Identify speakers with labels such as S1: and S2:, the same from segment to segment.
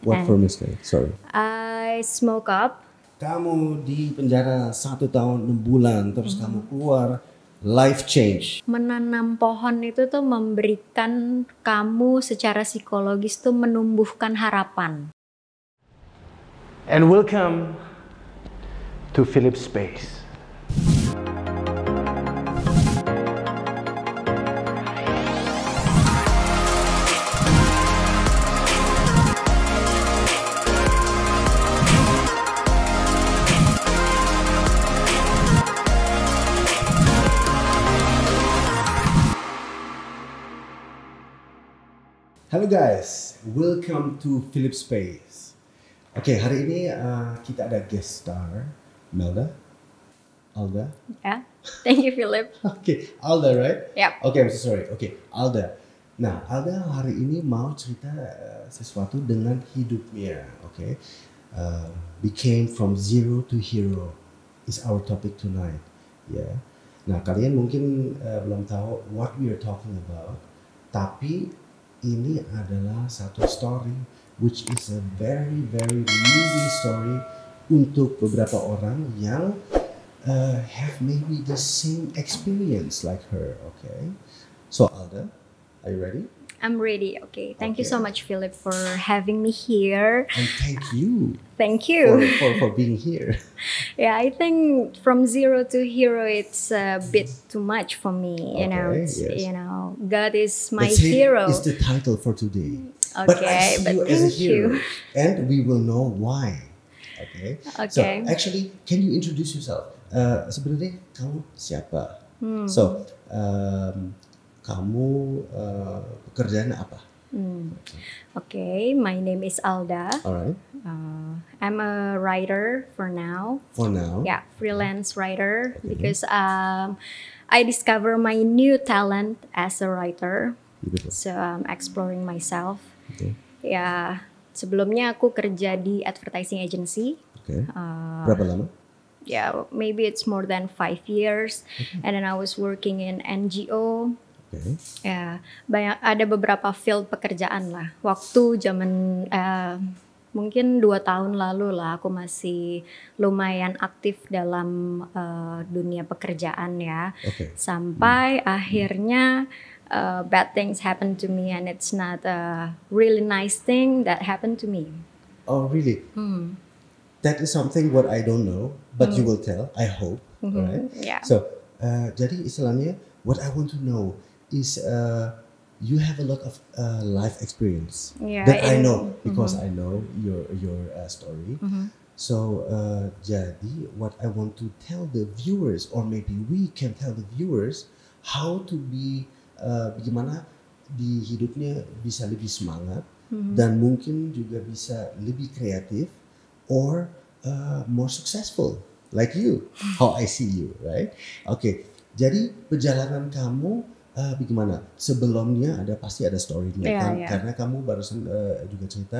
S1: What for mistake? Sorry.
S2: I smoke up.
S1: Kamu di penjara 1 tahun 6 bulan, terus kamu keluar, life change.
S2: Menanam pohon itu tuh memberikan kamu secara psikologis tuh menumbuhkan harapan.
S3: And welcome to Philip Space.
S1: Halo guys, welcome to Philip Space. Oke, hari ini kita ada guest star, Alda.
S2: Ya, thank you Philip.
S1: Oke, Alda, right?
S2: Yep.
S1: Oke, I'm so sorry. Oke, Alda. Nah, Alda hari ini mau cerita sesuatu dengan hidupnya. Oke, became from zero to hero is our topic tonight. Ya. Nah, kalian mungkin belum tahu what we are talking about, tapi ini adalah satu story which is a very moving story untuk beberapa orang yang have maybe the same experience like her. Okay, so Alda, are you ready?
S2: I'm ready. Okay, thank you so much Philip for having me here.
S1: And thank you.
S2: Thank you.
S1: for being here.
S2: Yeah, I think from zero to hero, it's a bit too much for me. You know,
S1: Okay,
S2: it's,
S1: yes.
S2: you know, God is my
S1: Let's say
S2: hero.
S1: is the title for today.
S2: Okay,
S1: But I see
S2: but
S1: you as a
S2: thank
S1: hero,
S2: you.
S1: and we will know why. Okay. So
S2: Okay.
S1: actually, can you introduce yourself? Sebenarnya kamu siapa?
S2: Hmm.
S1: So kamu pekerjaan apa?
S2: Okay, my name is Alda.
S1: Alright.
S2: I'm a writer for now.
S1: For now.
S2: Yeah, freelance writer
S1: Okay.
S2: because I discover my new talent as a writer.
S1: Gitu.
S2: So I'm exploring myself.
S1: Okay.
S2: Ya, sebelumnya aku kerja di advertising agency.
S1: Okay. Berapa lama?
S2: Yeah, maybe it's more than 5 years. And then I was working in NGO.
S1: Okay.
S2: Ya, ada beberapa field pekerjaan lah. Waktu zaman mungkin 2 tahun lalu lah aku masih lumayan aktif dalam dunia pekerjaan ya.
S1: Okay.
S2: Sampai akhirnya bad things happen to me and it's not a really nice thing that happened to me.
S1: Oh really? That is something what I don't know, but you will tell. I hope. Alright.
S2: Yeah.
S1: So jadi istilahnya, what I want to know is you have a lot of life experience
S2: Yeah,
S1: that I
S2: in-
S1: know because I know your story. So jadi what I want to tell the viewers, or maybe we can tell the viewers how to be bagaimana di hidupnya bisa lebih semangat dan mungkin juga bisa lebih kreatif or more successful like you, how I see you, right? Okay, jadi perjalanan kamu bagaimana? Sebelumnya pasti ada story-nya
S2: Yeah,
S1: kan?
S2: yeah.
S1: Karena kamu barusan juga cerita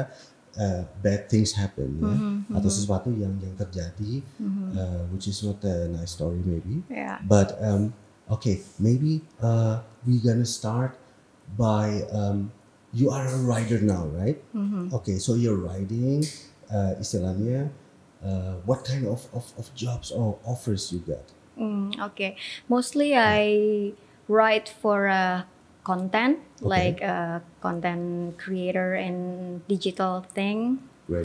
S1: bad things happen ya, atau sesuatu yang terjadi, which is not a nice story maybe.
S2: Yeah.
S1: But okay, maybe we gonna start by you are a writer now, right? Okay, so you're writing, istilahnya, what kind of jobs or offers you got?
S2: Okay. Mostly I write for content,
S1: Okay.
S2: like a content creator and digital thing.
S1: Right.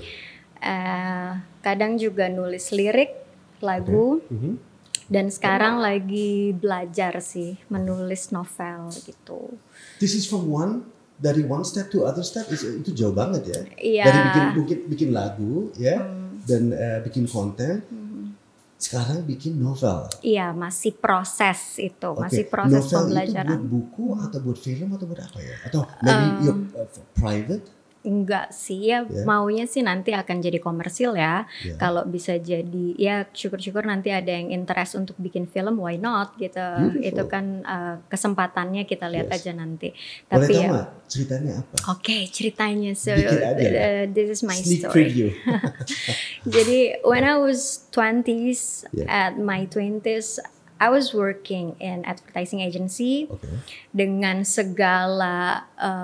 S2: Kadang juga nulis lirik, lagu. Dan sekarang lagi belajar sih menulis novel gitu.
S1: This is from dari one step to other step, itu jauh banget ya.
S2: Iya.
S1: Dari bikin lagu ya, dan bikin konten. Sekarang bikin novel.
S2: Iya, masih proses itu,
S1: Oke,
S2: masih proses
S1: novel
S2: pembelajaran.
S1: itu buat buku atau buat film atau buat apa ya? Atau maybe your private?
S2: Enggak sih, ya
S1: Ya.
S2: maunya sih nanti akan jadi komersil ya.
S1: Ya.
S2: Kalau bisa jadi, ya syukur-syukur nanti ada yang interest untuk bikin film, why not gitu.
S1: Beautiful.
S2: Itu kan kesempatannya kita lihat
S1: Yes.
S2: aja nanti.
S1: Boleh
S2: Tapi
S1: tahu
S2: ya,
S1: nggak ceritanya apa?
S2: oke, ceritanya. So
S1: Dikit aja.
S2: this is my
S1: Sneak
S2: story.
S1: preview.
S2: Jadi when I was 20s,
S1: Yeah.
S2: at my 20s, I was working in advertising agency dengan segala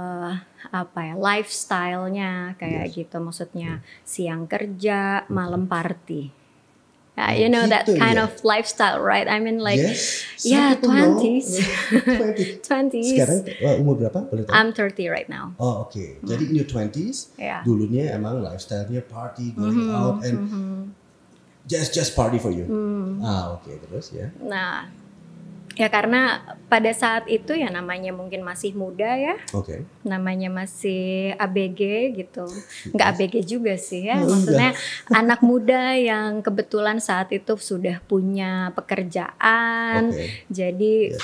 S2: lifestyle-nya kayak gitu, maksudnya siang kerja, malam party. You know that kind of lifestyle, right? I mean like, yeah, 20s. 20s.
S1: Sekarang umur berapa? Boleh tahu?
S2: I'm 30 right now.
S1: Oh, oke. Jadi in your 20s, dulunya emang lifestyle-nya party, going out, and just party for you. Oke, terus ya.
S2: Nah, ya karena pada saat itu ya namanya mungkin masih muda ya. Namanya masih ABG gitu. Nggak ABG juga sih ya. Maksudnya anak muda yang kebetulan saat itu sudah punya pekerjaan. Jadi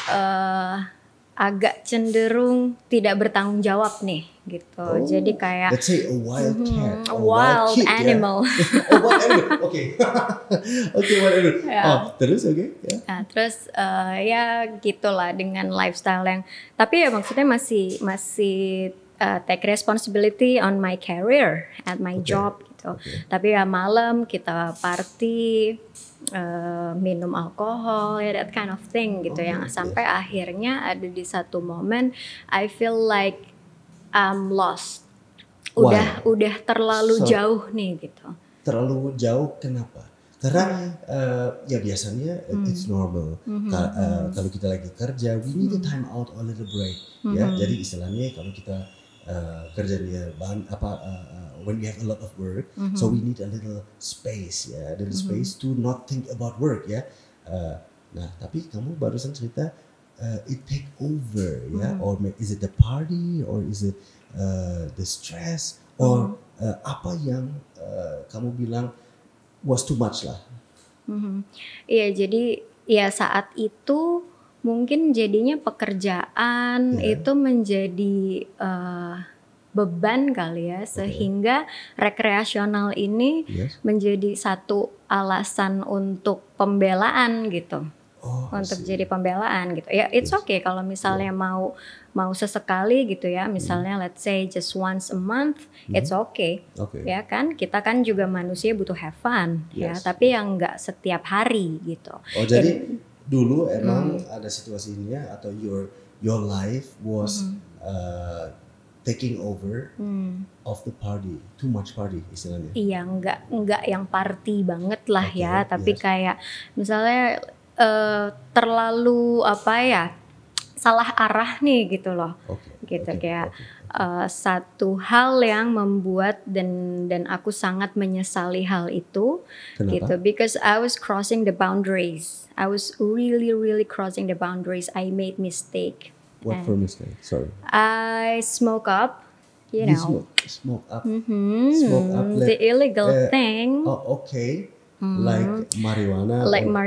S2: agak cenderung tidak bertanggung jawab nih gitu. Jadi kayak
S1: let's say a wild cat,
S2: a wild animal.
S1: Wild animal. Oke, wild animal. Terus Nah,
S2: terus ya gitulah dengan lifestyle yang, tapi ya maksudnya masih take responsibility on my career at my job gitu. Tapi ya malam kita party, minum alkohol, ya that kind of thing gitu, yang sampai akhirnya ada di satu momen I feel like I'm lost. Udah terlalu jauh nih gitu.
S1: Terlalu jauh kenapa? Karena ya biasanya it's normal. Kalau kita lagi kerja, we need a time out, a little break. Ya, jadi istilahnya kalau kita kerja dia when we have a lot of work, so we need a little space, ya, little space to not think about work, ya. Nah, tapi kamu barusan cerita it take over, ya, or is it the party, or is it the stress, or apa yang kamu bilang was too much lah?
S2: Iya, jadi ya saat itu mungkin jadinya pekerjaan itu menjadi beban kali ya, sehingga rekreasional ini menjadi satu alasan untuk pembelaan gitu. Untuk jadi pembelaan gitu. Ya it's okay kalau misalnya mau sesekali gitu ya, misalnya let's say just once a month, it's okay. Ya kan, kita kan juga manusia butuh have fun ya, tapi yang enggak setiap hari gitu.
S1: Jadi dulu emang ada situasinya, atau your life was taking over of the party, too much party istilahnya.
S2: Iya, enggak yang party banget lah ya, tapi kayak misalnya terlalu salah arah nih gitu loh. Kayak satu hal yang membuat dan aku sangat menyesali hal itu.
S1: Kenapa?
S2: Gitu, because I was crossing the boundaries. I was really crossing the boundaries. I made mistake.
S1: What for mistake? Sorry.
S2: I smoke up, you know.
S1: Smoke up.
S2: Smoke up. The illegal thing.
S1: Like marijuana.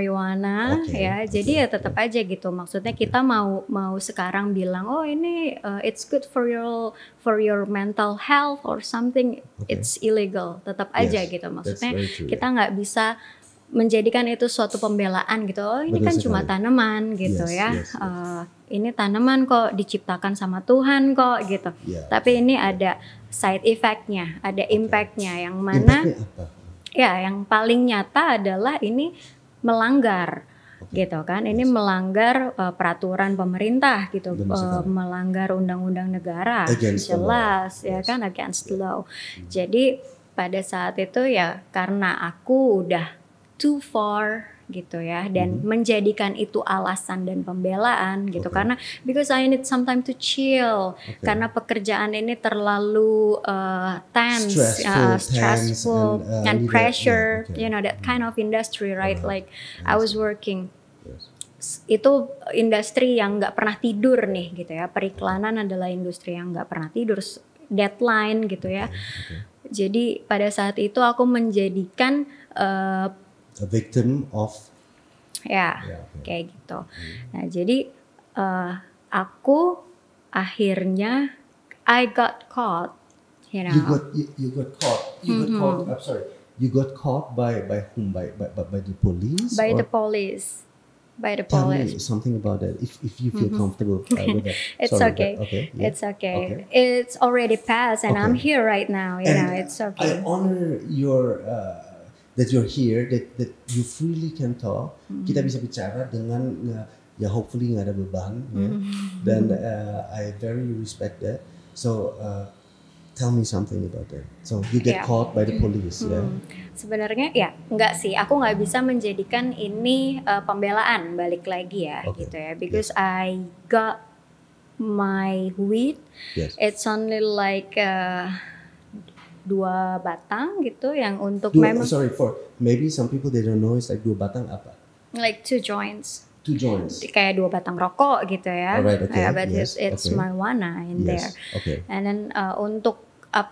S2: Ya. Jadi ya tetap aja gitu. Maksudnya kita mau sekarang bilang, oh ini it's good for your mental health or something. It's illegal. Tetap aja gitu. Maksudnya kita nggak bisa menjadikan itu suatu pembelaan gitu. Oh ini kan cuma tanaman gitu ya. Ini tanaman kok diciptakan sama Tuhan kok gitu. Tapi ini ada side effect-nya, ada impact-nya, yang mana ya yang paling nyata adalah ini melanggar gitu kan. Ini melanggar peraturan pemerintah gitu, melanggar undang-undang negara, jelas ya kan, against the law. Jadi pada saat itu ya karena aku udah too far gitu ya, dan menjadikan itu alasan dan pembelaan gitu, karena because I need some time to chill, karena pekerjaan ini terlalu stressful and pressure, you know, that kind of industry, right? Like I was working, itu industri yang nggak pernah tidur nih gitu ya. Periklanan adalah industri yang nggak pernah tidur, deadline gitu ya. Jadi pada saat itu aku menjadikan
S1: a victim of
S2: kayak gitu. Nah jadi aku akhirnya I got caught, you know.
S1: You got caught. I'm sorry. You got caught by whom? By the police?
S2: By the police.
S1: Tell me something about that, if you feel comfortable with that.
S2: It's okay. It's okay. It's already passed, and I'm here right now. You know, it's okay.
S1: I honor your that you're here, that you freely can talk. Kita bisa bicara dengan ya hopefully nggak ada beban, ya. Dan I very respect that. So tell me something about that. So you get caught by the police, ya?
S2: Sebenarnya ya enggak sih, aku nggak bisa menjadikan ini pembelaan balik lagi ya, gitu ya. Because I got my weed, it's only like 2 batang gitu yang untuk memang.
S1: Sorry, for maybe some people they don't know, it's like 2 batang apa?
S2: Like 2 joints.
S1: 2 joints.
S2: Kayak 2 batang rokok gitu ya.
S1: Alright, okay.
S2: But it's marijuana in there.
S1: Okay.
S2: And then untuk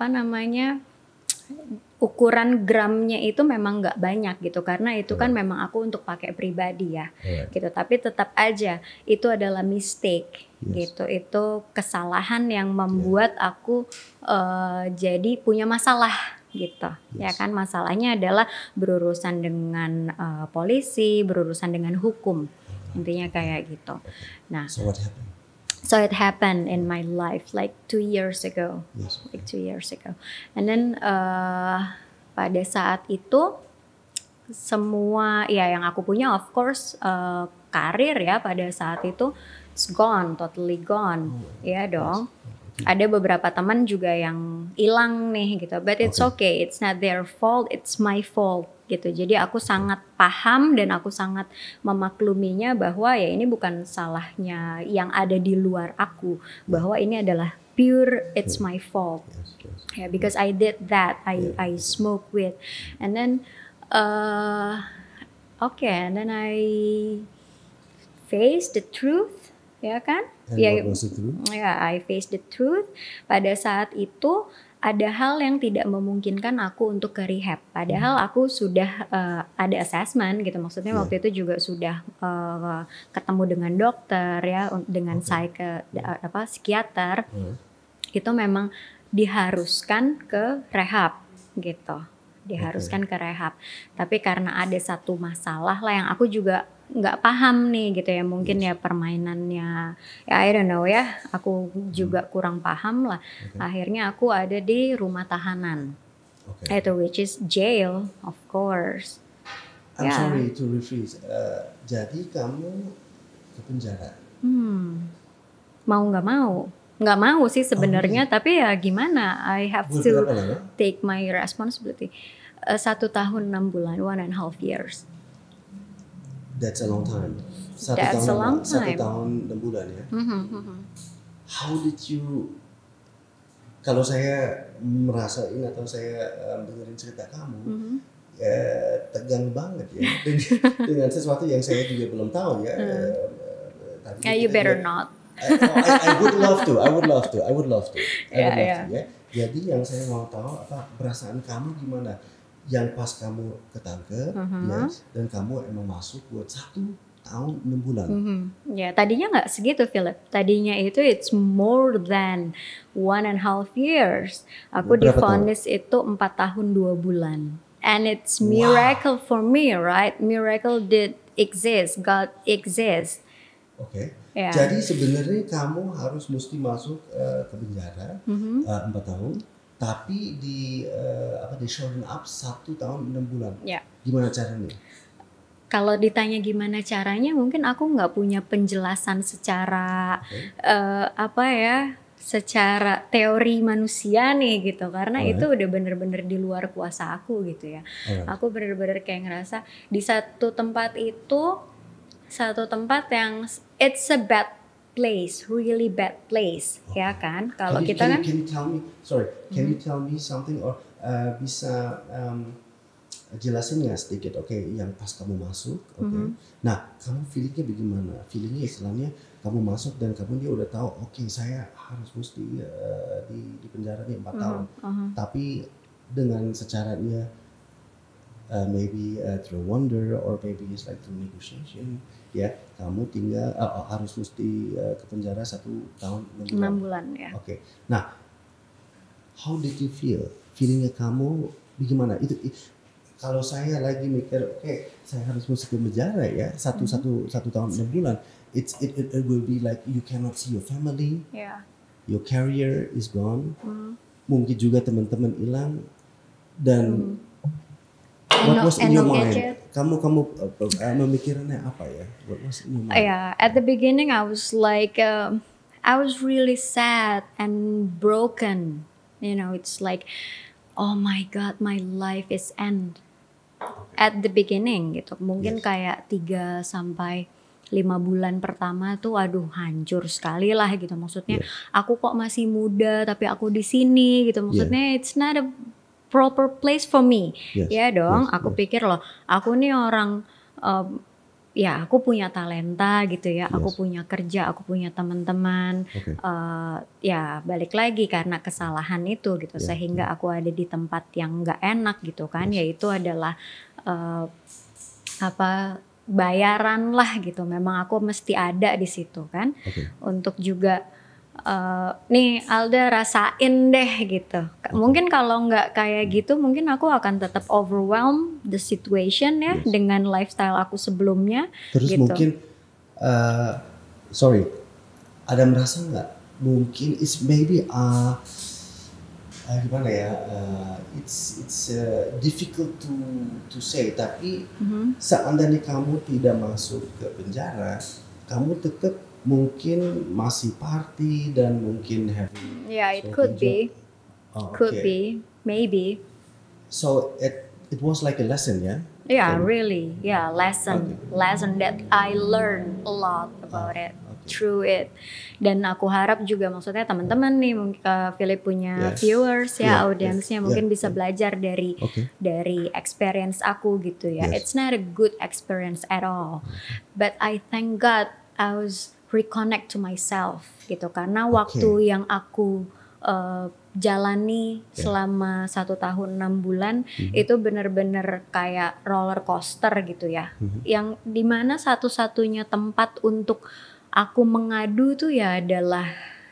S2: ukuran gramnya itu memang nggak banyak gitu, karena itu kan memang aku untuk pakai pribadi ya, gitu. Tapi tetap aja itu adalah mistake, gitu. Itu kesalahan yang membuat aku jadi punya masalah, gitu. Ya kan, masalahnya adalah berurusan dengan polisi, berurusan dengan hukum, intinya kayak gitu. Nah. So it happened in my life like 2 years ago, like 2 years ago. And then pada saat itu semua ya yang aku punya, of course karir ya pada saat itu it's gone, totally gone, ya dong. Ada beberapa teman juga yang hilang nih gitu, but it's okay, it's not their fault, it's my fault gitu. Jadi aku sangat paham dan aku sangat memakluminya bahwa ya ini bukan salahnya yang ada di luar aku, bahwa ini adalah pure it's my fault. Yeah, because I did that, I smoke weed, and then and then I face the truth, ya kan?
S1: What was the truth?
S2: Ya, I face the truth. Pada saat itu ada hal yang tidak memungkinkan aku untuk ke rehab. Padahal aku sudah ada assessment gitu. Maksudnya waktu itu juga sudah ketemu dengan dokter ya, dengan psikiater. Itu memang diharuskan ke rehab gitu. Diharuskan ke rehab. Tapi karena ada satu masalah lah yang aku juga nggak paham nih gitu ya, mungkin ya permainannya ya I don't know ya, aku juga kurang paham lah. Akhirnya aku ada di rumah tahanan, itu which is jail of course.
S1: I'm sorry to rephrase. Jadi kamu ke penjara?
S2: Mau nggak mau sih sebenarnya, tapi ya gimana, I have to take my responsibility. 1 tahun 6 bulan, 1.5 years.
S1: That's a long time. 1 tahun 6 bulan ya. How did you? Kalau saya merasain atau saya dengerin cerita kamu, tegang banget ya dengan sesuatu yang saya juga belum tahu ya.
S2: You better not.
S1: I would love to. I would love to. Ya. Jadi yang saya mau tahu apa perasaan kamu gimana? Yang pas kamu ketangkep, dan kamu emang masuk buat 1 tahun 6 bulan.
S2: Ya, tadinya nggak segitu, Philip. Tadinya itu it's more than 1.5 years. Aku divonis itu 4 tahun 2 bulan. And it's miracle for me, right? Miracle did exist. God exists.
S1: Oke. Jadi sebenarnya kamu harus mesti masuk ke penjara 4 tahun. Tapi di shorten up 1 tahun 6 bulan. Gimana caranya?
S2: Kalau ditanya gimana caranya, mungkin aku nggak punya penjelasan secara secara teori manusia nih gitu, karena itu udah bener-bener di luar kuasa aku gitu ya. Aku bener-bener kayak ngerasa di satu tempat yang it's a bad place, really bad place, ya kan? Kalau kita kan.
S1: Can you tell me something or bisa jelasin nggak sedikit? Yang pas kamu masuk, Nah, kamu feelingnya bagaimana? Feelingnya istilahnya kamu masuk dan kamu dia udah tahu, saya harus mesti di penjara nih 4 tahun. Tapi dengan secaranya maybe through wonder or maybe it's like through negotiation. Ya, kamu tinggal harus mesti ke penjara 1 tahun 6
S2: bulan ya.
S1: Nah, how did you feel? Feelingnya kamu bagaimana? Itu kalau saya lagi mikir, saya harus mesti ke penjara ya, 1 tahun 6 bulan. It will be like you cannot see your family. Your career is gone. Mungkin juga teman-teman hilang dan What was in
S2: and
S1: your
S2: no
S1: mind?
S2: gadget.
S1: Kamu memikirannya apa ya? What was in your mind?
S2: Yeah, at the beginning I was like, I was really sad and broken. You know, it's like, oh my God, my life is end. At the beginning gitu, mungkin
S1: Yes.
S2: kayak 3 sampai 5 bulan pertama tuh, aduh hancur sekali lah gitu. Maksudnya,
S1: Yes.
S2: aku kok masih muda tapi aku di sini gitu. Maksudnya, it's not a proper place for me.
S1: Yes,
S2: Ya dong,
S1: yes,
S2: aku
S1: yes.
S2: pikir loh, aku nih orang, ya aku punya talenta gitu ya, aku
S1: Yes.
S2: punya kerja, aku punya teman-teman.
S1: Okay.
S2: Ya balik lagi karena kesalahan itu gitu,
S1: Yeah,
S2: sehingga aku ada di tempat yang nggak enak gitu kan.
S1: Yes.
S2: Yaitu adalah bayaran lah gitu. Memang aku mesti ada di situ kan,
S1: Okay.
S2: untuk juga nih Alda rasain deh gitu. Mungkin kalau nggak kayak gitu, mungkin aku akan tetap overwhelm the situation ya,
S1: Yes.
S2: dengan lifestyle aku sebelumnya.
S1: Terus
S2: gitu.
S1: mungkin, sorry, ada merasa nggak mungkin it's maybe gimana ya? It's difficult to say. Tapi seandainya kamu tidak masuk ke penjara, kamu tetap mungkin masih party dan mungkin having.
S2: Yeah, it
S1: suatu
S2: could
S1: job.
S2: be,
S1: Oh,
S2: could
S1: okay.
S2: be, maybe.
S1: So it was like a lesson, ya?
S2: Yeah,
S1: So-
S2: really. Yeah, lesson that I learned a lot about it, through it. Dan aku harap juga, maksudnya teman-teman nih, mungkin Philip punya
S1: Yes.
S2: viewers
S1: Yeah,
S2: ya, audiensnya
S1: yes.
S2: mungkin
S1: Yeah,
S2: bisa belajar dari
S1: Okay.
S2: experience aku gitu ya.
S1: Yes.
S2: It's not a good experience at all, but I thank God I was reconnect to myself gitu, karena waktu yang aku jalani selama 1 tahun 6 bulan itu bener-bener kayak roller coaster gitu ya, yang dimana satu-satunya tempat untuk aku mengadu tuh ya adalah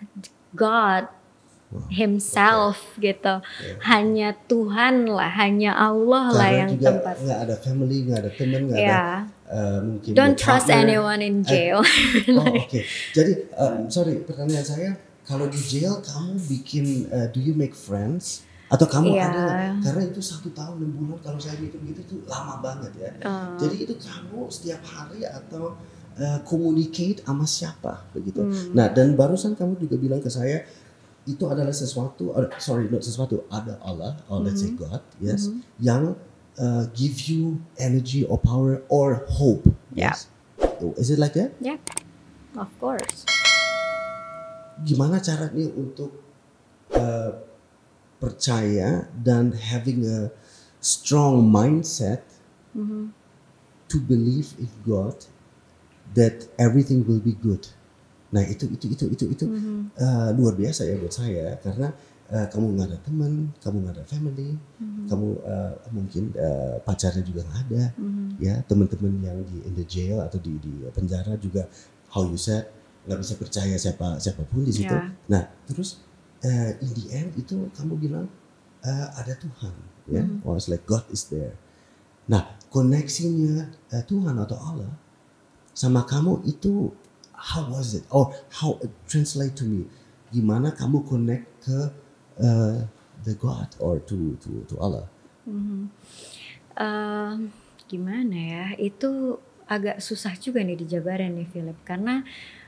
S2: God himself gitu. Hanya Tuhan lah, hanya Allah lah
S1: Karena
S2: yang
S1: juga
S2: tempat.
S1: nggak ada family, nggak ada teman, nggak
S2: Yeah.
S1: ada mungkin
S2: Don't
S1: your
S2: trust
S1: partner.
S2: anyone in jail.
S1: Oh, oke. Jadi sorry, pertanyaan saya, kalau di jail kamu bikin do you make friends atau kamu
S2: Iya.
S1: ada nggak? Karena itu 1 tahun 6 bulan kalau saya hitung gitu tuh lama banget ya. Jadi itu kamu setiap hari atau communicate sama siapa begitu. Nah, dan barusan kamu juga bilang ke saya itu adalah sesuatu, not sesuatu, ada Allah, or let's say God, yes, yang give you energy or power or hope.
S2: Yeah.
S1: Yes. Is it like that?
S2: Yeah, of course.
S1: Gimana caranya untuk percaya dan having a strong mindset to believe in God that everything will be good. Nah itu luar biasa ya buat saya, karena kamu nggak ada teman, kamu nggak ada family, kamu mungkin pacarnya juga nggak ada, ya teman-teman yang in the jail atau di penjara juga, how you said, nggak bisa percaya siapapun di situ.
S2: Yeah.
S1: Nah terus in the end itu kamu bilang ada Tuhan, ya, or it's like God is there. Nah koneksinya Tuhan atau Allah sama kamu itu, how was it? Or how it translate to me? Gimana kamu connect ke the God or to Allah?
S2: Gimana ya? Itu agak susah juga nih dijabarin nih Philip, karena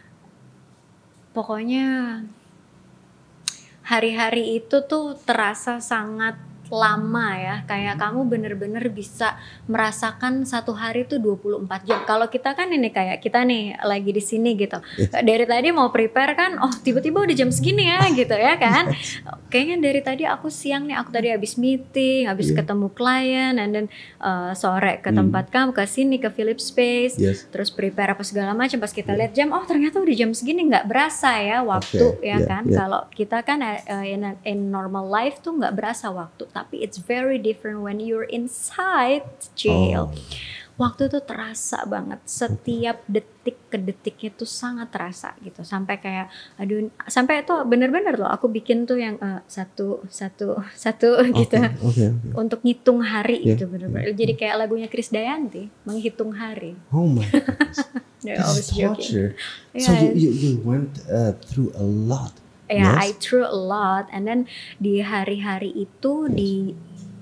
S2: pokoknya hari-hari itu tuh terasa sangat lama ya, kayak kamu bener-bener bisa merasakan satu hari tuh 24 jam. Kalau kita kan ini kayak kita nih lagi di sini gitu, dari tadi mau prepare kan, oh tiba-tiba udah jam segini ya gitu ya kan. Kayaknya dari tadi aku siang nih, aku tadi habis meeting, habis ketemu klien, and then sore ke tempat kamu, ke sini ke Philip Space,
S1: Yes.
S2: terus prepare apa segala macam. Pas kita lihat jam, oh ternyata udah jam segini, nggak berasa ya waktu.
S1: Okay,
S2: ya
S1: yeah,
S2: kan.
S1: yeah.
S2: Kalau kita kan in normal life tuh nggak berasa waktu, tapi it's very different when you're inside jail. Waktu tuh terasa banget, setiap detik ke detiknya tuh sangat terasa gitu, sampai kayak aduh, sampai itu bener-bener loh aku bikin tuh yang satu gitu,
S1: Okay.
S2: untuk ngitung hari
S1: Yeah,
S2: gitu, bener-bener. Jadi kayak lagunya Krisdayanti, menghitung hari.
S1: Oh my goodness.
S2: They're
S1: This is
S2: always joking.
S1: torture.
S2: Yeah,
S1: So you went through a lot.
S2: Yeah,
S1: Yes?
S2: I threw a lot, and then di hari-hari itu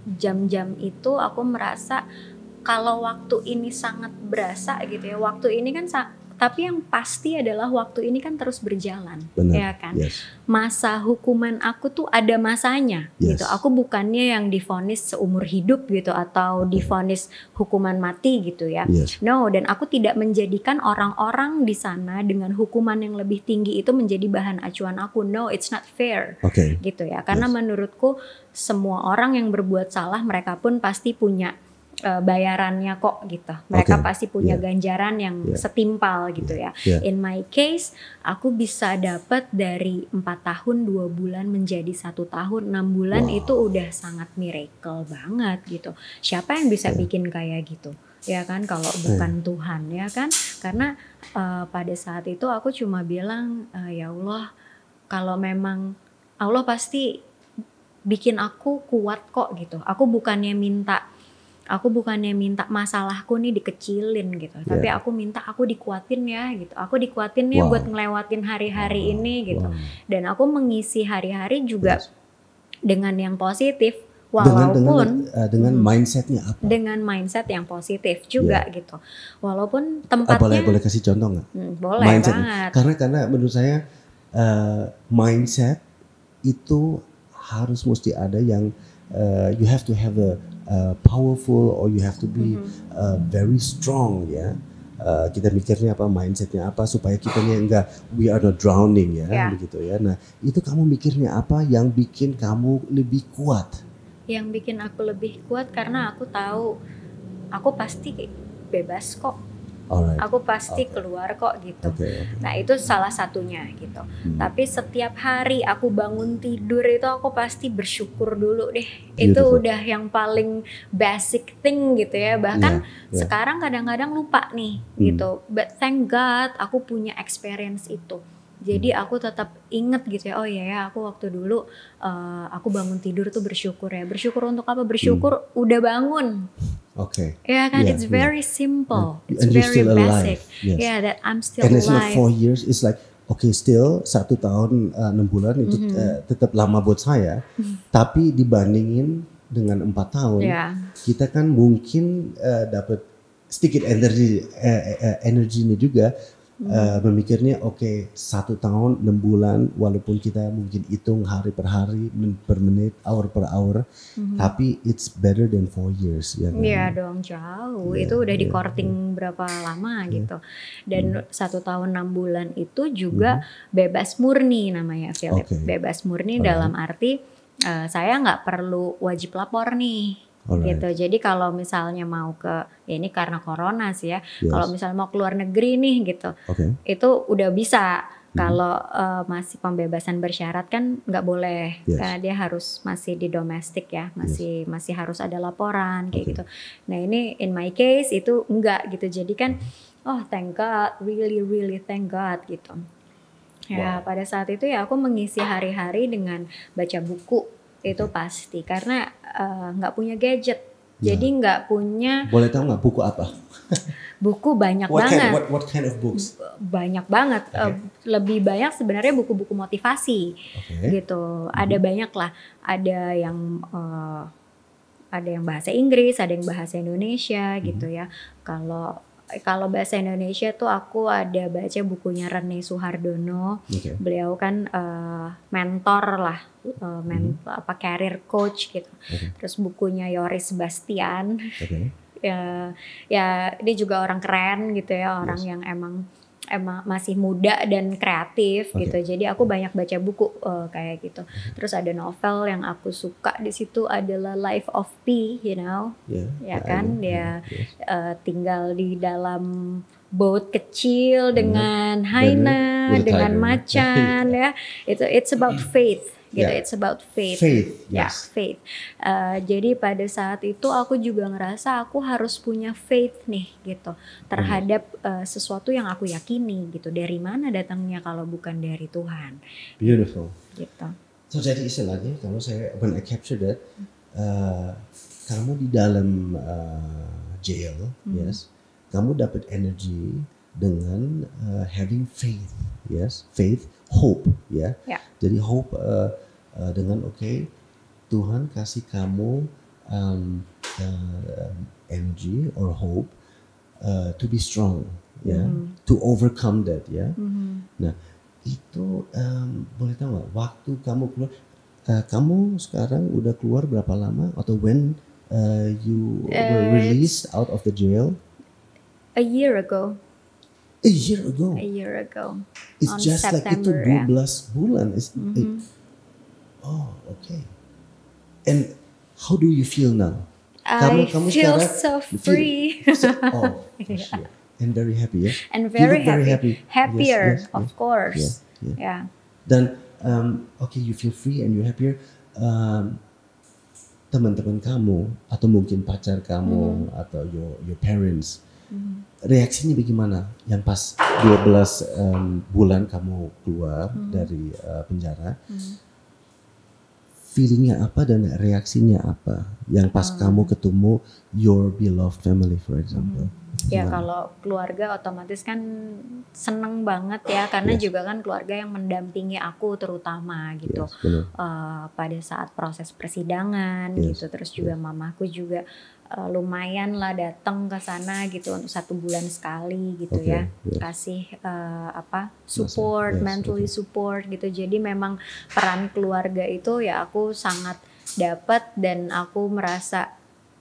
S2: jam-jam itu aku merasa kalau waktu ini sangat berasa gitu ya. Waktu ini kan tapi yang pasti adalah waktu ini kan terus berjalan,
S1: Benar.
S2: ya kan.
S1: Yes.
S2: Masa hukuman aku tuh ada masanya,
S1: Yes.
S2: gitu. Aku bukannya yang divonis seumur hidup gitu atau divonis hukuman mati gitu ya.
S1: Yes.
S2: No, dan aku tidak menjadikan orang-orang di sana dengan hukuman yang lebih tinggi itu menjadi bahan acuan aku. No, it's not fair,
S1: Oke.
S2: gitu ya. Karena menurutku semua orang yang berbuat salah mereka pun pasti punya bayarannya kok gitu. Mereka
S1: Okay.
S2: pasti punya
S1: Yeah.
S2: ganjaran yang
S1: Yeah.
S2: setimpal gitu ya.
S1: Yeah.
S2: In my case, aku bisa dapat dari 4 tahun 2 bulan menjadi 1 tahun 6 bulan.
S1: Wow.
S2: Itu udah sangat miracle banget gitu. Siapa yang bisa bikin kayak gitu? Ya kan, kalau bukan Tuhan, ya kan? Karena pada saat itu aku cuma bilang, ya Allah, kalau memang Allah pasti bikin aku kuat kok gitu. Aku bukannya minta masalahku nih dikecilin gitu, tapi aku minta aku dikuatin ya gitu. Aku dikuatin ya
S1: Wow.
S2: buat ngelewatin hari-hari ini gitu.
S1: Wow.
S2: Dan aku mengisi hari-hari juga
S1: Yes.
S2: dengan yang positif,
S1: Dengan
S2: walaupun
S1: mindsetnya apa?
S2: dengan mindset yang positif juga gitu. Walaupun tempatnya
S1: Boleh kasih contoh nggak?
S2: boleh
S1: Mindsetnya.
S2: banget.
S1: Karena menurut saya mindset itu harus mesti ada yang you have to have a powerful or you have to be very strong ya. Kita mikirnya apa, mindsetnya apa supaya kitanya enggak, we are not drowning ya,
S2: Ya.
S1: begitu ya. Nah itu kamu mikirnya apa yang bikin kamu lebih kuat?
S2: Yang bikin aku lebih kuat karena aku tahu aku pasti bebas kok.
S1: Alright.
S2: Aku pasti keluar kok gitu.
S1: Oke.
S2: Nah itu salah satunya gitu. Tapi setiap hari aku bangun tidur itu aku pasti bersyukur dulu deh. Itu
S1: Beautiful.
S2: udah yang paling basic thing gitu ya. Bahkan
S1: Yeah.
S2: sekarang kadang-kadang lupa nih gitu. But thank God aku punya experience itu. Jadi aku tetap inget gitu ya. Oh iya ya, aku waktu dulu aku bangun tidur tuh bersyukur ya. Bersyukur untuk apa? Bersyukur udah bangun.
S1: Oke.
S2: Ya kan,
S1: Yeah,
S2: it's
S1: yeah.
S2: very simple, it's
S1: And you're
S2: very
S1: still
S2: basic.
S1: alive, yes.
S2: Yeah, that I'm still
S1: And it's not
S2: alive.
S1: 4 years, it's like okay, still 1 tahun 6 bulan itu tetap lama buat saya. Tapi dibandingin dengan 4 tahun,
S2: Ya,
S1: kita kan mungkin dapat sedikit energinya juga. Memikirnya oke, 1 tahun 6 bulan walaupun kita mungkin hitung hari per hari, per menit, hour per hour, tapi it's better than 4 years ya kan?
S2: iya dong jauh. Itu udah di courting berapa lama gitu. Dan 1 tahun 6 bulan itu juga bebas murni namanya, Philip.
S1: Oke.
S2: Bebas murni dalam arti saya nggak perlu wajib lapor nih.
S1: Alright.
S2: Gitu. Jadi kalau misalnya mau ke, ya ini karena corona sih ya.
S1: Yes.
S2: Kalau misalnya mau keluar negeri nih gitu,
S1: Oke.
S2: itu udah bisa. Kalau masih pembebasan bersyarat kan nggak boleh,
S1: Yes.
S2: karena dia harus masih di domestik ya, masih harus ada laporan kayak
S1: Okay.
S2: gitu. Nah ini in my case itu enggak gitu. Jadi kan, oh thank God, really thank God gitu. Ya pada saat itu ya aku mengisi hari-hari dengan baca buku itu pasti, karena nggak punya gadget. Jadi nggak punya
S1: Boleh tahu nggak buku apa?
S2: buku banyak
S1: What
S2: banget.
S1: kind of books?
S2: Banyak banget. Lebih banyak sebenarnya buku-buku motivasi
S1: Oke.
S2: gitu. Ada banyak lah. Ada yang bahasa Inggris, ada yang bahasa Indonesia gitu ya. Kalau bahasa Indonesia tuh aku ada baca bukunya Rene Suhardono.
S1: Oke.
S2: Beliau kan mentor lah, career coach gitu. Terus bukunya Yoris Sebastian.
S1: Oke.
S2: Ya dia juga orang keren gitu ya, orang yang emang masih muda dan kreatif gitu. Jadi aku banyak baca buku kayak gitu. Terus ada novel yang aku suka di situ adalah Life of Pi, you know. Ya kan, dia tinggal di dalam boat kecil dengan hyena,
S1: with a
S2: dengan
S1: tiger.
S2: macan ya. It's about faith gitu.
S1: Yeah.
S2: It's about faith.
S1: Faith,
S2: Ya,
S1: yes.
S2: faith. Jadi pada saat itu aku juga ngerasa aku harus punya faith nih gitu terhadap sesuatu yang aku yakini gitu. Dari mana datangnya kalau bukan dari Tuhan
S1: Beautiful.
S2: gitu.
S1: So jadi istilahnya kalau when I capture that, kamu di dalam jail, yes, kamu dapat energi dengan having faith, yes, faith, hope, ya.
S2: Ya.
S1: Jadi hope dengan Tuhan kasih kamu energy or hope to be strong, ya, to overcome that, ya. Nah, itu boleh tahu nggak waktu kamu keluar, kamu sekarang udah keluar berapa lama atau when you were released out of the jail?
S2: A year ago.
S1: A year ago.
S2: A year ago.
S1: It's
S2: On
S1: just
S2: September,
S1: like itu 12 bulan. Oh, okay. And how do you feel now?
S2: I feel
S1: sekarang
S2: so free.
S1: Oh, for sure. And very happy, ya?
S2: And
S1: You
S2: very
S1: look very
S2: happy.
S1: happy.
S2: Happier,
S1: Yes, yes,
S2: of
S1: yes.
S2: course.
S1: Yeah.
S2: Yeah.
S1: Dan okay, you feel free and you're happier. Teman-teman kamu atau mungkin pacar kamu atau your parents, reaksinya bagaimana? Yang pas 12 bulan kamu keluar dari penjara, feelingnya apa dan reaksinya apa? Yang pas kamu ketemu your beloved family, for example.
S2: Ya
S1: Gimana?
S2: kalau keluarga otomatis kan seneng banget ya karena
S1: Yes.
S2: juga kan keluarga yang mendampingi aku terutama gitu.
S1: Yes, benar.
S2: Pada saat proses persidangan
S1: Yes,
S2: gitu, terus juga mamaku juga lumayan lah datang ke sana gitu untuk 1 bulan sekali gitu
S1: Okay,
S2: ya,
S1: yes.
S2: kasih support,
S1: Yes,
S2: mentally
S1: okay.
S2: support gitu. Jadi memang peran keluarga itu ya aku sangat dapat dan aku merasa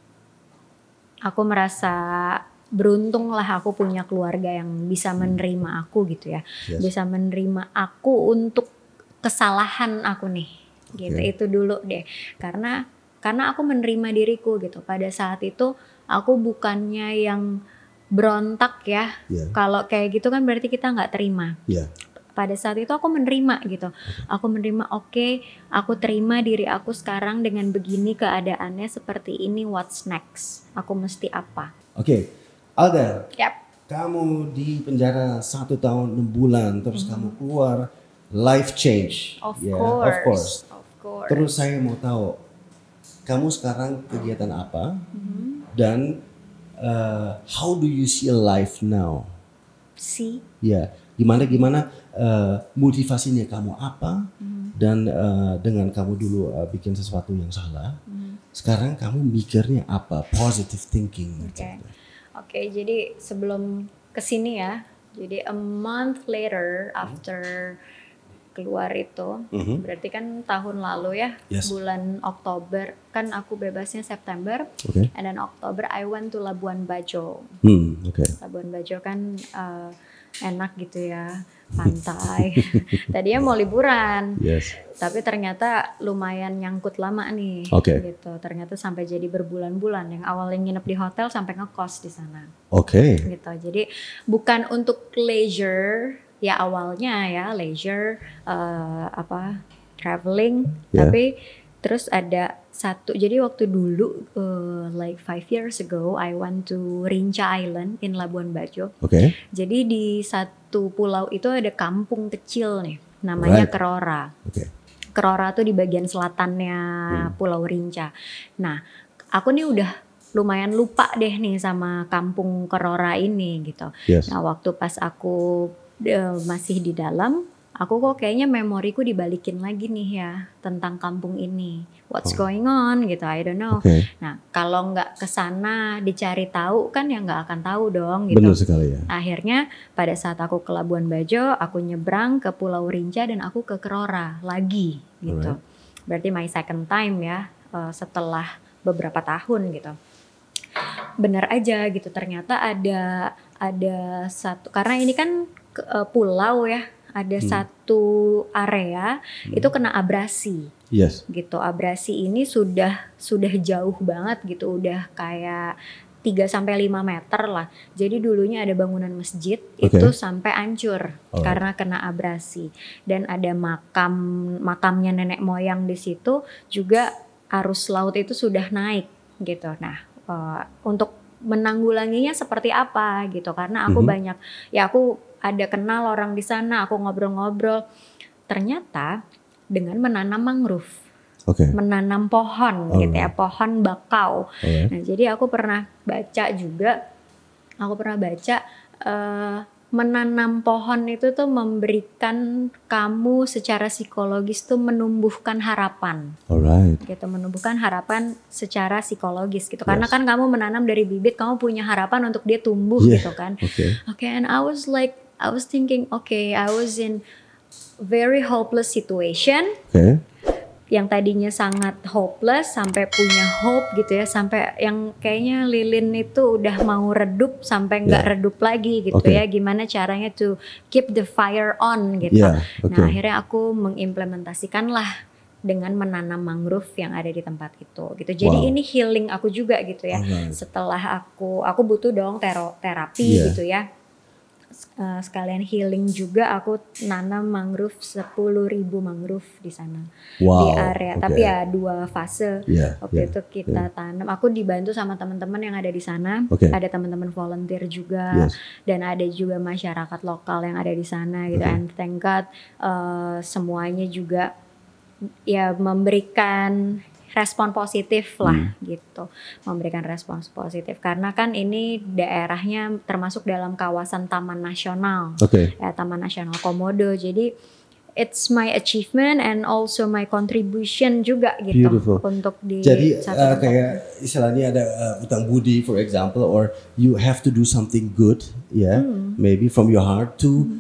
S2: beruntung lah aku punya keluarga yang bisa menerima aku gitu ya.
S1: Yes.
S2: Bisa menerima aku untuk kesalahan aku nih. Gitu.
S1: Okay.
S2: Itu dulu deh. Karena aku menerima diriku gitu. Pada saat itu aku bukannya yang berontak ya.
S1: Yeah.
S2: Kalau kayak gitu kan berarti kita nggak terima.
S1: Yeah.
S2: Pada saat itu aku menerima gitu. Aku menerima, oke, aku terima diri aku sekarang dengan begini keadaannya seperti ini, what's next? Aku mesti apa?
S1: Oke, Alda,
S2: Yap.
S1: kamu di penjara 1 tahun 6 bulan, terus kamu keluar, life change.
S2: Of
S1: Yeah,
S2: course.
S1: Of course.
S2: Of course.
S1: Terus saya mau tahu, kamu sekarang kegiatan apa? Dan how do you see life now?
S2: See?
S1: Ya, gimana motivasinya kamu apa? Dan dengan kamu dulu bikin sesuatu yang salah, sekarang kamu mikirnya apa? Positive thinking.
S2: Oke, jadi sebelum kesini ya, jadi a month later after keluar itu, berarti kan tahun lalu ya,
S1: Yes.
S2: bulan Oktober, kan aku bebasnya September,
S1: Oke.
S2: and then Oktober I went to Labuan Bajo.
S1: Oke.
S2: Labuan Bajo kan enak gitu ya, pantai. Tadinya mau liburan,
S1: Yes.
S2: tapi ternyata lumayan nyangkut lama nih.
S1: Oke.
S2: Gitu. Ternyata sampai jadi berbulan-bulan. Yang awalnya nginep di hotel sampai ngekos di sana.
S1: Oke.
S2: Gitu. Jadi bukan untuk leisure ya awalnya ya leisure traveling,
S1: Yeah.
S2: tapi terus ada satu. Jadi waktu dulu like 5 years ago I went to Rinca Island in Labuan Bajo.
S1: Oke.
S2: Jadi di satu pulau itu ada kampung kecil nih, namanya
S1: Right.
S2: Kerora.
S1: Oke.
S2: Kerora tuh di bagian selatannya Pulau Rinca. Nah, aku nih udah lumayan lupa deh nih sama kampung Kerora ini gitu.
S1: Yes.
S2: Nah, waktu pas aku masih di dalam, aku kok kayaknya memoriku dibalikin lagi nih ya tentang kampung ini. What's going on gitu, I don't know.
S1: Oke.
S2: Nah, kalau nggak kesana dicari tahu kan ya nggak akan tahu dong gitu.
S1: Benar sekali ya.
S2: Akhirnya pada saat aku ke Labuan Bajo, aku nyebrang ke Pulau Rinca dan aku ke Kerora lagi gitu.
S1: Alright.
S2: Berarti my second time ya setelah beberapa tahun gitu. Bener aja gitu, ternyata ada satu, karena ini kan pulau ya, ada satu area itu kena abrasi.
S1: Yes.
S2: Gitu. Abrasi ini sudah jauh banget gitu, udah kayak 3-5 meter lah. Jadi dulunya ada bangunan masjid itu sampai hancur karena kena abrasi. Dan ada makamnya nenek moyang di situ juga, arus laut itu sudah naik gitu. Nah, untuk menanggulanginya seperti apa gitu, karena aku banyak ya, aku ada kenal orang di sana, aku ngobrol-ngobrol. Ternyata dengan menanam mangrove, menanam pohon gitu ya, pohon bakau. Nah, jadi aku pernah baca juga, menanam pohon itu tuh memberikan kamu secara psikologis tuh menumbuhkan harapan.
S1: Alright.
S2: Gitu, menumbuhkan harapan secara psikologis gitu. Karena
S1: Yes.
S2: kan kamu menanam dari bibit, kamu punya harapan untuk dia tumbuh
S1: Yeah.
S2: gitu kan.
S1: Okay.
S2: And I was thinking, I was in very hopeless situation.
S1: Okay.
S2: Yang tadinya sangat hopeless sampai punya hope gitu ya, sampai yang kayaknya lilin itu udah mau redup sampai nggak redup lagi gitu
S1: Okay.
S2: ya. Gimana caranya to keep the fire on gitu.
S1: Yeah, okay.
S2: Nah akhirnya aku mengimplementasikan lah dengan menanam mangrove yang ada di tempat itu gitu. Jadi
S1: Wow.
S2: ini healing aku juga gitu ya.
S1: Alright.
S2: Setelah aku butuh dong terapi
S1: Yeah.
S2: gitu ya. Sekalian healing juga, aku nanam mangrove 10.000 mangrove di sana.
S1: Wow.
S2: Di area,
S1: Okay.
S2: tapi ya 2 fase.
S1: Yeah,
S2: Waktu
S1: yeah,
S2: itu kita tanam. Aku dibantu sama teman-teman yang ada di sana.
S1: Okay.
S2: Ada teman-teman volunteer juga,
S1: Yes.
S2: dan ada juga masyarakat lokal yang ada di sana gitu.
S1: Okay.
S2: And thank God semuanya juga ya memberikan respon positif lah gitu, memberikan respons positif karena kan ini daerahnya termasuk dalam kawasan Taman Nasional,
S1: Okay.
S2: ya Taman Nasional Komodo. Jadi it's my achievement and also my contribution juga gitu.
S1: Beautiful.
S2: Untuk di
S1: Jadi
S2: satu tempat.
S1: kayak istilahnya ada utang budi for example, or you have to do something good, yeah, maybe from your heart to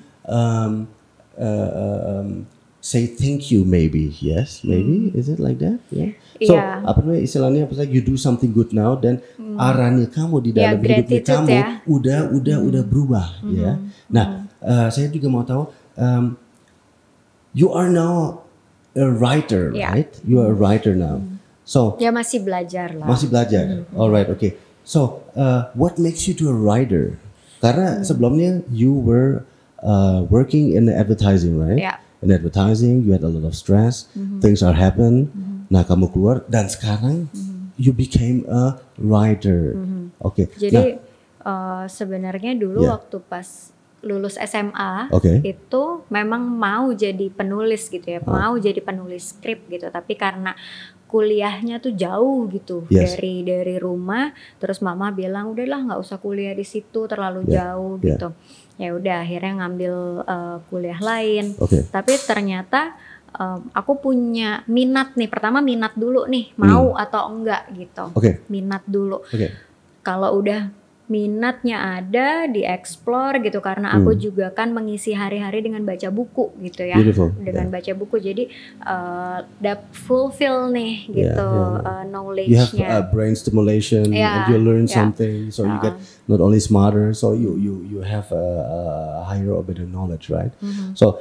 S1: say thank you, maybe, yes, maybe, is it like that? Yeah. So
S2: Iya.
S1: apa namanya istilahnya, apa you do something good now, dan arahnya kamu di
S2: Ya,
S1: dalam hidupnya
S2: gratitude
S1: kamu
S2: ya.
S1: udah berubah, ya. Nah, saya juga mau tahu, you are now a writer,
S2: Ya.
S1: right? You are a writer now. So
S2: Ya masih belajar lah.
S1: masih belajar. Alright, okay. So, what makes you to a writer? Karena sebelumnya you were working in advertising, right?
S2: Ya.
S1: In advertising, you had a lot of stress. Things are happen. Nah, kamu keluar dan sekarang you became a writer. Oke.
S2: Jadi sebenarnya dulu
S1: Ya.
S2: waktu pas lulus SMA
S1: Oke.
S2: itu memang mau jadi penulis gitu ya, mau jadi penulis skrip gitu, tapi karena kuliahnya tuh jauh gitu
S1: Yes.
S2: dari rumah, terus mama bilang udahlah nggak usah kuliah di situ terlalu
S1: Ya,
S2: jauh
S1: ya.
S2: gitu. Ya udah akhirnya ngambil kuliah lain.
S1: Oke.
S2: Tapi ternyata aku punya minat nih. Pertama minat dulu nih, mau atau enggak gitu.
S1: Oke.
S2: Minat dulu.
S1: Oke.
S2: Kalau udah minatnya ada, dieksplor gitu, karena aku juga kan mengisi hari-hari dengan baca buku gitu ya.
S1: Beautiful,
S2: Dengan baca buku, jadi fulfill nih gitu
S1: You have
S2: knowledge-nya.
S1: brain stimulation, and
S2: Yeah,
S1: you learn
S2: yeah.
S1: something, so you get not only smarter, so you have a higher or better knowledge, right? So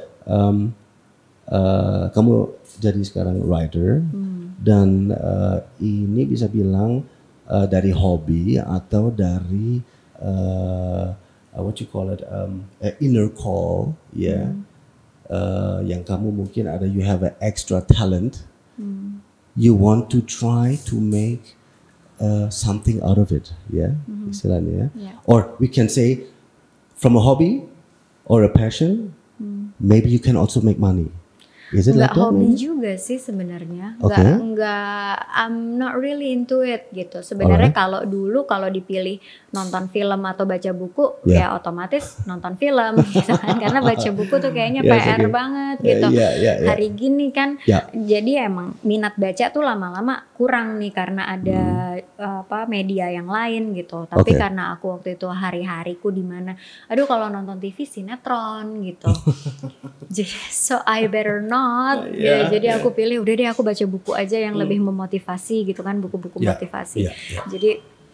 S1: kamu jadi sekarang writer, dan ini bisa bilang dari hobi atau dari what you call it, inner call, ya, yang kamu mungkin ada, you have an extra talent, you want to try to make something out of it, ya, istilahnya,
S2: Yeah.
S1: or we can say from a hobby or a passion, maybe you can also make money. Is it like
S2: Nggak
S1: that?
S2: hobi
S1: maybe?
S2: juga sih sebenarnya.
S1: Oke.
S2: Nggak, I'm not really into it gitu. Sebenarnya kalau dulu kalau dipilih nonton film atau baca buku,
S1: Yeah.
S2: ya otomatis nonton film gitu kan. Karena baca buku tuh kayaknya
S1: Yes,
S2: PR
S1: okay.
S2: banget
S1: Yeah,
S2: gitu.
S1: yeah.
S2: Hari gini kan,
S1: Yeah.
S2: jadi emang minat baca tuh lama-lama kurang nih karena ada media yang lain gitu. Tapi
S1: Oke.
S2: karena aku waktu itu hari-hariku di mana, aduh kalau nonton TV sinetron gitu. So I better not.
S1: Yeah,
S2: Jadi
S1: yeah.
S2: aku pilih udah deh aku baca buku aja yang lebih memotivasi gitu kan, buku-buku
S1: Yeah,
S2: motivasi.
S1: yeah, yeah.
S2: Jadi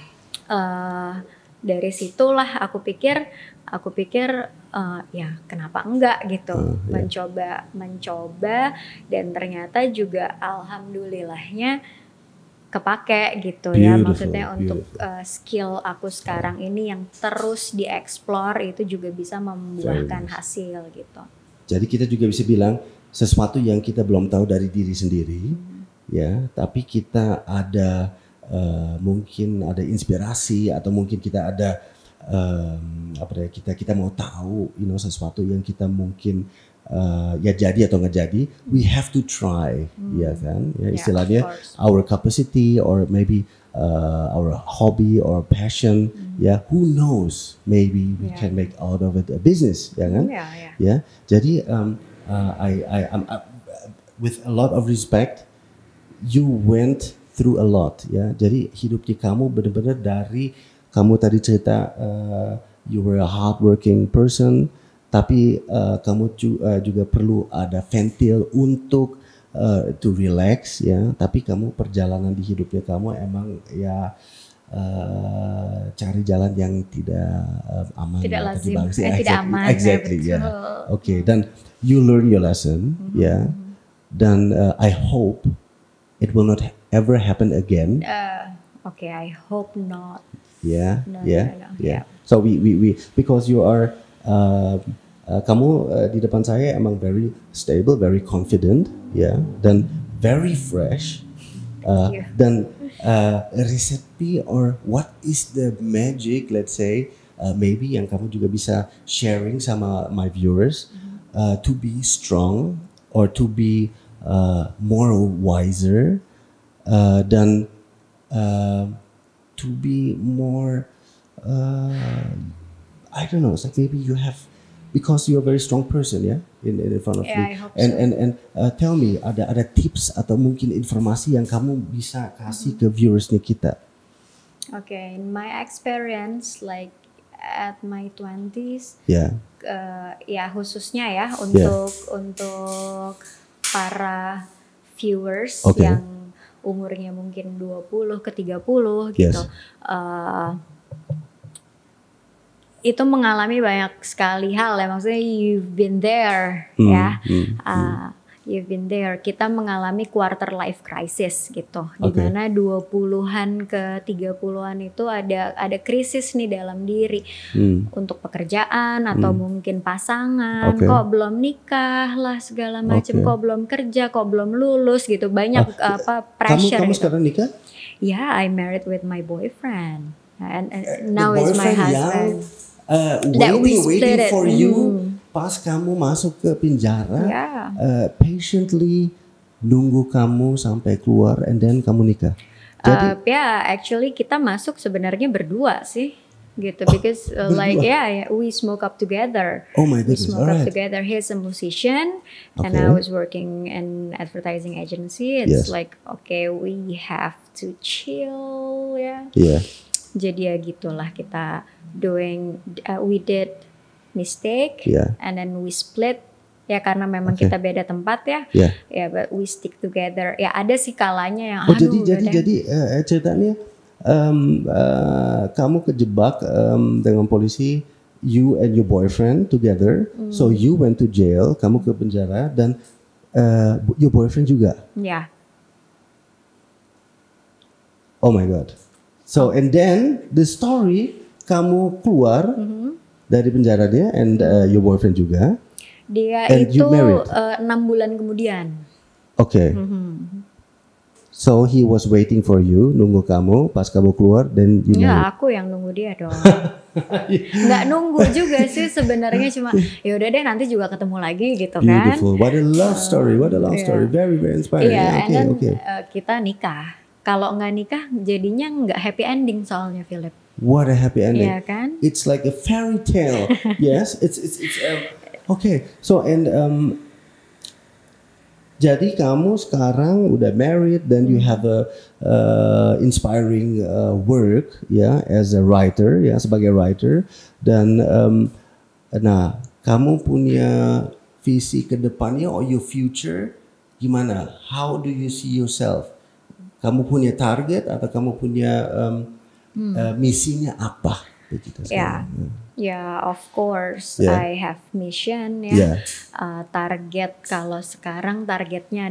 S2: dari situlah aku pikir ya kenapa enggak gitu, mencoba dan ternyata juga alhamdulillahnya kepake gitu ya.
S1: Beautiful,
S2: Maksudnya untuk
S1: beautiful.
S2: skill aku sekarang ini yang terus dieksplor itu juga bisa membuahkan hasil gitu.
S1: Jadi kita juga bisa bilang sesuatu yang kita belum tahu dari diri sendiri, ya, tapi kita ada mungkin ada inspirasi atau mungkin kita ada kita mau tahu, sesuatu yang kita mungkin ya jadi atau nggak jadi, we have to try, ya kan, ya,
S2: Yeah,
S1: istilahnya
S2: of course.
S1: our capacity or maybe our hobby or passion Ya, who knows? Maybe we can make out of it a business, ya kan? Ya, jadi I'm with a lot of respect, you went through a lot, ya. Jadi hidupnya kamu benar-benar dari kamu tadi cerita you were a hardworking person, tapi kamu juga perlu ada ventil untuk to relax, ya. Tapi kamu perjalanan di hidupnya kamu emang ya cari jalan yang tidak aman,
S2: tidak lazim,
S1: ya,
S2: tidak aman,
S1: exactly, ya. Oke, dan you learn your lesson, ya. Dan I hope it will not ever happen again.
S2: Okay, I hope not.
S1: Yeah,
S2: No.
S1: So we because you are kamu di depan saya emang very stable, very confident, ya, dan very fresh. Dan recipe or what is the magic, let's say, maybe yang kamu juga bisa sharing sama my viewers, to be strong or to be more wiser, dan to be more I don't know, it's like maybe you have, because you're a very strong person, ya, in front of me.
S2: I hope
S1: and tell me, ada tips atau mungkin informasi yang kamu bisa kasih ke viewersnya kita?
S2: Okay, in my experience, like at my 20s,
S1: Ya,
S2: ya khususnya ya untuk para viewers yang umurnya mungkin 20 ke 30 gitu. Itu mengalami banyak sekali hal ya, maksudnya you've been there, ya. You've been there. Kita mengalami quarter life crisis gitu, di mana 20-an ke 30-an itu ada krisis nih dalam diri, untuk pekerjaan atau mungkin pasangan, kok belum nikah lah segala macam, kok belum kerja, kok belum lulus gitu, banyak pressure.
S1: Kamu
S2: gitu.
S1: sekarang nikah?
S2: Yeah, I married with my boyfriend, and now is my husband.
S1: Waiting for you pas kamu masuk ke penjara, patiently nunggu kamu sampai keluar, and then kamu nikah. Jadi
S2: actually kita masuk sebenarnya berdua sih, gitu, because like we smoke up together.
S1: Oh my goodness,
S2: we smoke up together. He's a musician, and I was working in advertising agency. It's like we have to chill, ya. Jadi ya gitulah, kita we did mistake, and then we split, ya, karena memang kita beda tempat, ya. But we stick together. Ya ada sih kalanya yang
S1: jadi ceritanya kamu kejebak dengan polisi, you and your boyfriend together, so you went to jail, kamu ke penjara, dan your boyfriend juga. Oh my God. So and then the story, kamu keluar dari penjara dia, and your boyfriend juga.
S2: Dia
S1: and
S2: itu
S1: 6
S2: bulan kemudian.
S1: So he was waiting for you, nunggu kamu pas kamu keluar, dan you married.
S2: Aku yang nunggu dia dong. Nggak nunggu juga sih sebenarnya, cuma ya udah deh nanti juga ketemu lagi gitu kan.
S1: Beautiful. What a love story. What a love story. Very very inspiring.
S2: And then kita nikah. Kalau nggak nikah jadinya nggak happy ending soalnya, Philip.
S1: What a happy ending.
S2: Iya kan?
S1: It's like a fairy tale. Yes, it's okay. So and jadi kamu sekarang udah married, then you have a inspiring work, ya, as a writer, ya, sebagai writer, dan nah kamu punya visi ke depannya, or your future gimana? How do you see yourself? Kamu punya target atau kamu punya misinya apa?
S2: Of course, I have mission, ya. Target kalau sekarang targetnya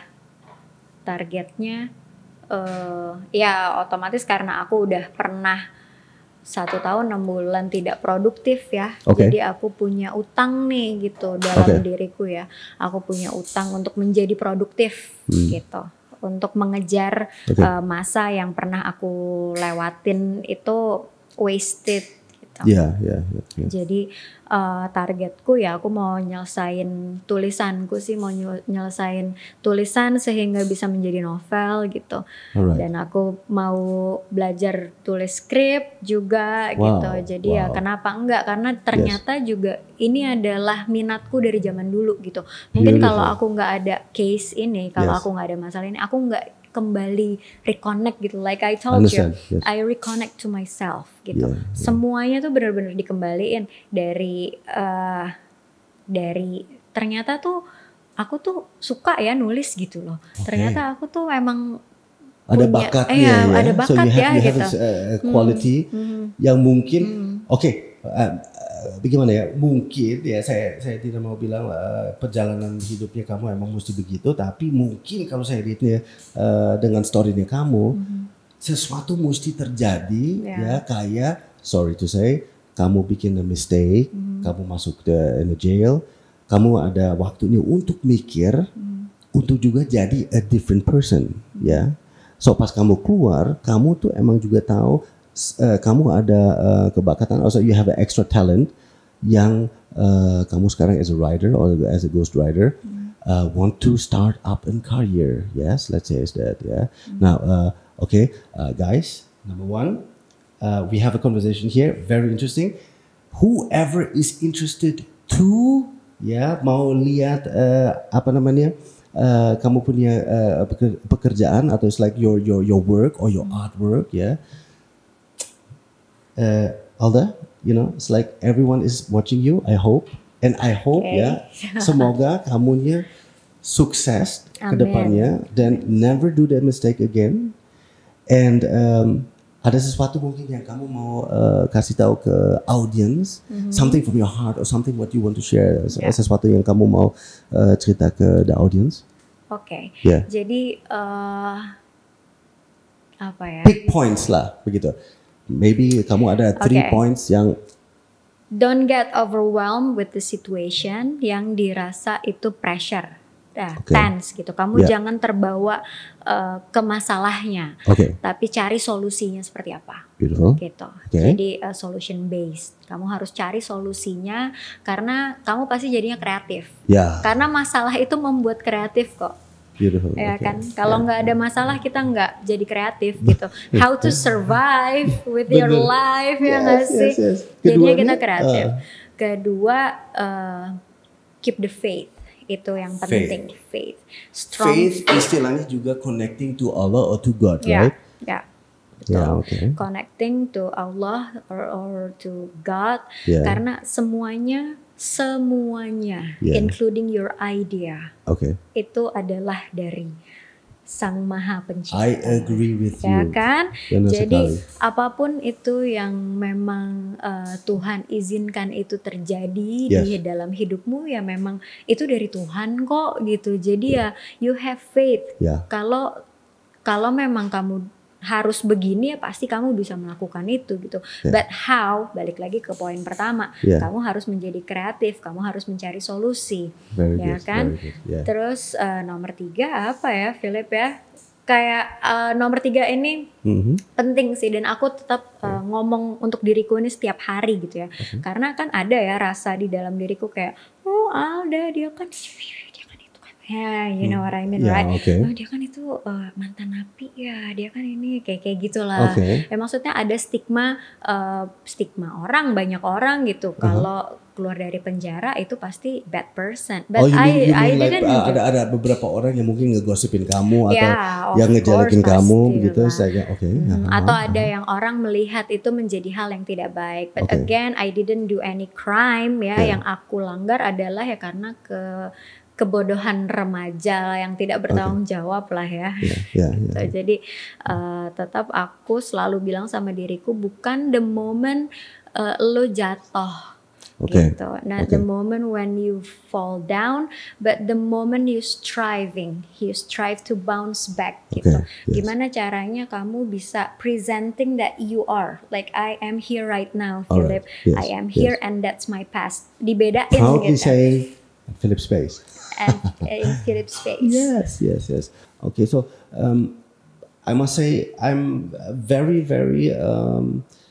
S2: otomatis karena aku udah pernah 1 tahun 6 bulan tidak produktif, ya. Jadi aku punya utang nih gitu dalam diriku, ya. Aku punya utang untuk menjadi produktif gitu. Untuk mengejar masa yang pernah aku lewatin itu wasted gitu. gitu.
S1: Yeah.
S2: Jadi targetku ya aku mau nyelesain tulisanku sih, mau nyelesain tulisan sehingga bisa menjadi novel gitu.
S1: Alright.
S2: Dan aku mau belajar tulis skrip juga gitu. Jadi ya kenapa enggak, karena ternyata juga ini adalah minatku dari zaman dulu gitu. Mungkin kalau aku nggak ada case ini, kalau aku nggak ada masalah ini, aku nggak kembali reconnect gitu. Like I told you, I reconnect to myself gitu. Semuanya tuh benar-benar dikembaliin dari ternyata tuh aku tuh suka ya nulis gitu loh. Ternyata aku tuh emang
S1: ada
S2: punya,
S1: bakatnya ya.
S2: Ada bakat
S1: So you have
S2: gitu.
S1: Quality yang mungkin bagaimana ya, mungkin ya saya tidak mau bilang perjalanan hidupnya kamu emang mesti begitu, tapi mungkin kalau saya lihatnya dengan story-nya kamu sesuatu mesti terjadi ya, kayak sorry to say kamu bikin a mistake, kamu masuk in the jail, kamu ada waktunya untuk mikir, untuk juga jadi a different person ya. So pas kamu keluar, kamu tuh emang juga tahu kamu ada kebakatan, also you have an extra talent yang kamu sekarang as a writer or as a ghost writer want to start up in career. Yes, let's say it's that. Yeah. Now, guys, number one, we have a conversation here, very interesting. Whoever is interested to, mau lihat kamu punya pekerjaan atau it's like your work or your artwork, Alda, it's like everyone is watching you. I hope semoga kamunya sukses ke depannya dan never do that mistake again. And ada sesuatu mungkin yang kamu mau kasih tahu ke audience, something from your heart or something what you want to share, sesuatu yang kamu mau cerita ke the audience.
S2: Oke. Jadi apa ya?
S1: Big points lah begitu. Maybe kamu ada 3 points yang
S2: don't get overwhelmed with the situation yang dirasa itu pressure, tense gitu. Kamu jangan terbawa ke masalahnya, tapi cari solusinya seperti apa.
S1: Beautiful.
S2: Gitu. Jadi solution based. Kamu harus cari solusinya karena kamu pasti jadinya kreatif. Karena masalah itu membuat kreatif kok.
S1: Beautiful.
S2: Ya kan, kalau nggak ada masalah kita nggak jadi kreatif gitu. How to survive with your life ya nggak sih? Jadinya kita kreatif. Kedua, keep the faith, itu yang penting. Faith. Strong
S1: faith istilahnya juga connecting to Allah or to God, right?
S2: Connecting to Allah or to God, karena semuanya including your idea, itu adalah dari Sang Maha Pencipta.
S1: I agree with you.
S2: Ya kan?
S1: Benar
S2: Jadi
S1: sekali.
S2: apapun itu yang memang Tuhan izinkan itu terjadi di dalam hidupmu, ya memang itu dari Tuhan kok gitu. Jadi ya you have faith. Kalau memang kamu harus begini, ya pasti kamu bisa melakukan itu gitu. But how? Balik lagi ke poin pertama. Kamu harus menjadi kreatif, kamu harus mencari solusi. Kan? Terus nomor 3 apa ya, Philip ya? Kayak nomor 3 ini penting sih, dan aku tetap ngomong untuk diriku ini setiap hari gitu ya. Karena kan ada ya rasa di dalam diriku kayak, oh Alda dia kan you know what I mean, right? Oh, dia kan itu mantan napi ya, dia kan ini kayak gitulah. Ya maksudnya ada stigma orang, banyak orang gitu. Kalau keluar dari penjara itu pasti bad person. But I didn't.
S1: Ada beberapa orang yang mungkin ngegosipin kamu atau yang ngejelekin kamu begitu. Saya
S2: atau ada yang orang melihat itu menjadi hal yang tidak baik. But again, I didn't do any crime ya. Yang aku langgar adalah ya karena kebodohan remaja yang tidak bertanggung jawab lah ya. Gitu. Jadi tetap aku selalu bilang sama diriku, bukan the moment lo jatuh gitu. Not the moment when you fall down, but the moment you strive to bounce back gitu. Gimana caranya kamu bisa presenting that you are like I am here right now, Philip. I am here and that's my past. Dibedain gitu.
S1: How can you say Philip Space?
S2: And in Philip Space.
S1: Yes. Okay, so I must say I'm very, very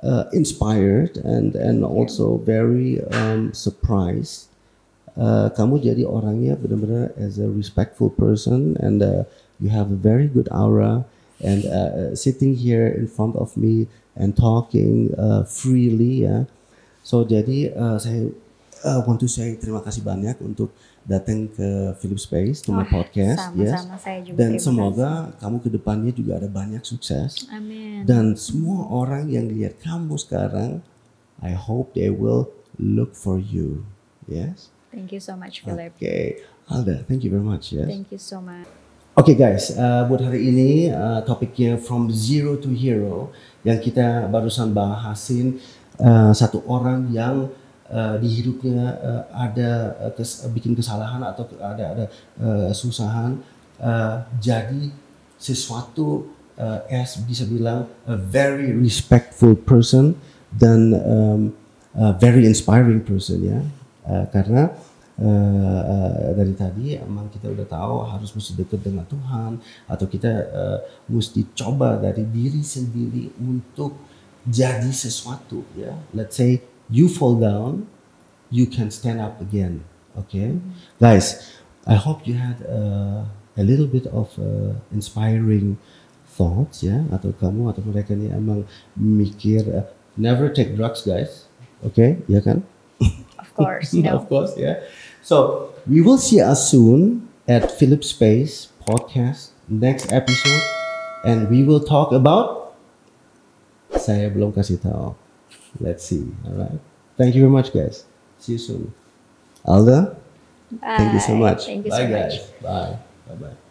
S1: inspired and also very surprised. Kamu jadi orangnya benar-benar as a respectful person and you have a very good aura and sitting here in front of me and talking freely ya. So jadi saya want to say terima kasih banyak untuk datang ke Philip Space to my podcast.
S2: Sama-sama, saya juga
S1: Dan
S2: terima
S1: semoga kamu ke depannya juga ada banyak sukses.
S2: Amin.
S1: Dan semua orang yang lihat kamu sekarang, I hope they will look for you. Yes.
S2: Thank you so much, Philip.
S1: Okay, Alda, thank you very much. Yes.
S2: Thank you so much.
S1: Oke guys, buat hari ini topiknya from zero to hero yang kita barusan bahasin satu orang yang di hidupnya ada bikin kesalahan atau ada susahan jadi sesuatu as bisa bilang a very respectful person dan a very inspiring person ya. Karena dari tadi emang kita udah tahu harus mesti dekat dengan Tuhan atau kita mesti coba dari diri sendiri untuk jadi sesuatu ya. Let's say you fall down, you can stand up again. Okay, guys, I hope you had a little bit of inspiring thoughts ya, atau kamu atau mereka ini emang mikir never take drugs guys. Okay, ya kan?
S2: Of course, no.
S1: Of course, yeah. So we will see us soon at Philip Space podcast next episode, and we will talk about. Saya belum kasih tahu. Let's see. Alright. Thank you very much, guys. See you soon. Alda.
S2: Bye.
S1: Thank you so much.
S2: Thank you
S1: Bye,
S2: so
S1: guys.
S2: much.
S1: Bye. Bye. Bye.